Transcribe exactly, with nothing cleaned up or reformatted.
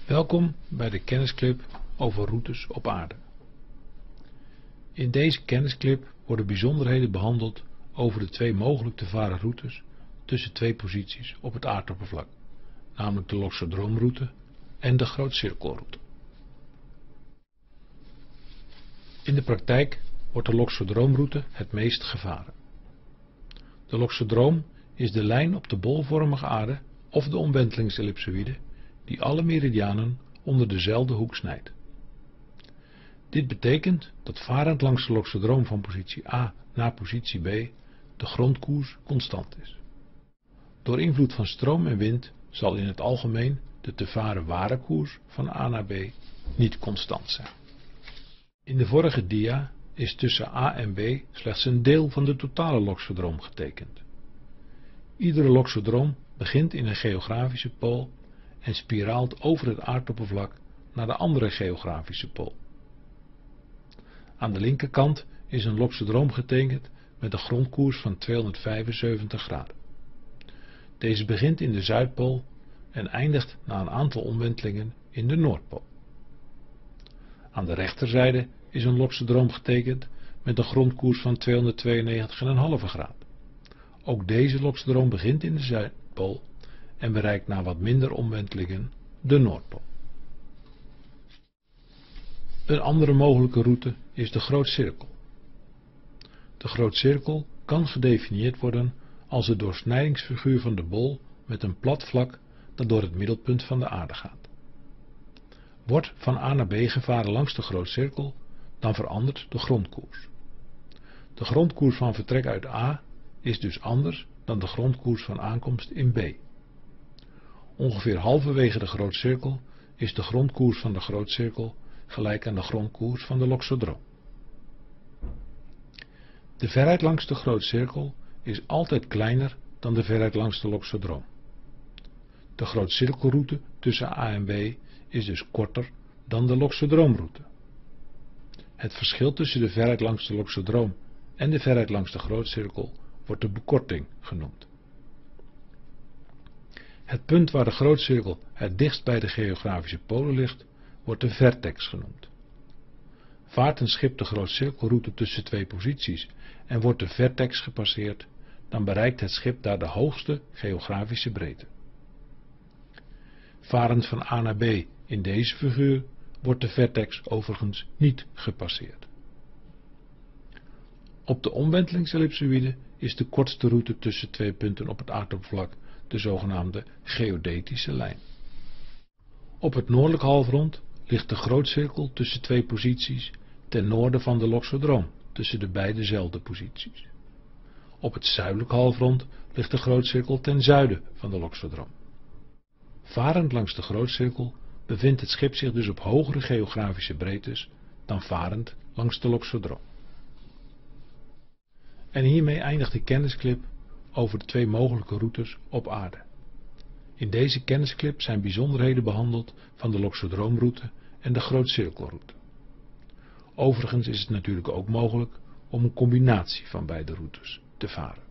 Welkom bij de kennisclip over routes op aarde. In deze kennisclip worden bijzonderheden behandeld over de twee mogelijk te varen routes tussen twee posities op het aardoppervlak, namelijk de loxodroomroute en de grootcirkelroute. In de praktijk wordt de loxodroomroute het meest gevaren. De loxodroom is de lijn op de bolvormige aarde of de omwentelingselipsoïde die alle meridianen onder dezelfde hoek snijdt. Dit betekent dat varend langs de loxodroom van positie A naar positie B de grondkoers constant is. Door invloed van stroom en wind zal in het algemeen de te varen ware koers van A naar B niet constant zijn. In de vorige dia is tussen A en B slechts een deel van de totale loxodroom getekend. Iedere loxodroom begint in een geografische pool en spiraalt over het aardoppervlak naar de andere geografische pool. Aan de linkerkant is een loxodroom getekend met een grondkoers van tweehonderdvijfenzeventig graden. Deze begint in de Zuidpool en eindigt na een aantal omwentelingen in de Noordpool. Aan de rechterzijde is een loxodroom getekend met een grondkoers van tweehonderdtweeënnegentig komma vijf graden. Ook deze loxodroom begint in de Zuidpool en bereikt na wat minder omwentelingen de Noordpool. Een andere mogelijke route is de grootcirkel. De grootcirkel kan gedefinieerd worden als de doorsnijdingsfiguur van de bol met een plat vlak dat door het middelpunt van de aarde gaat. Wordt van A naar B gevaren langs de grootcirkel, dan verandert de grondkoers. De grondkoers van vertrek uit A is dus anders dan de grondkoers van aankomst in B. Ongeveer halverwege de grootcirkel is de grondkoers van de grootcirkel gelijk aan de grondkoers van de loxodroom. De verheid langs de grootcirkel is altijd kleiner dan de verheid langs de loxodroom. De grootcirkelroute tussen A en B is dus korter dan de loxodroomroute. Het verschil tussen de verheid langs de loxodroom en de verheid langs de grootcirkel wordt de bekorting genoemd. Het punt waar de grootcirkel het dichtst bij de geografische polen ligt, wordt de vertex genoemd. Vaart een schip de grootcirkelroute tussen twee posities en wordt de vertex gepasseerd, dan bereikt het schip daar de hoogste geografische breedte. Varend van A naar B in deze figuur wordt de vertex overigens niet gepasseerd. Op de omwentelingselipsoïde is de kortste route tussen twee punten op het aardoppervlak de zogenaamde geodetische lijn. Op het noordelijk halfrond ligt de grootcirkel tussen twee posities ten noorden van de loxodroom tussen de beidezelfde posities. Op het zuidelijk halfrond ligt de grootcirkel ten zuiden van de loxodroom. Varend langs de grootcirkel bevindt het schip zich dus op hogere geografische breedtes dan varend langs de loxodroom. En hiermee eindigt de kennisclip over de twee mogelijke routes op aarde. In deze kennisclip zijn bijzonderheden behandeld van de loxodroomroute en de grootcirkelroute. Overigens is het natuurlijk ook mogelijk om een combinatie van beide routes te varen.